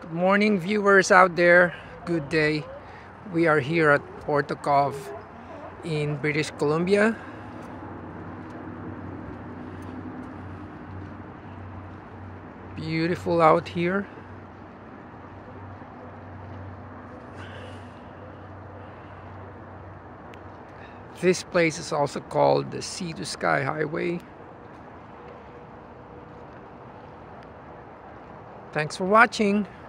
Good morning, viewers out there. Good day. We are here at Porteau Cove in British Columbia. Beautiful out here. This place is also called the Sea to Sky Highway. Thanks for watching.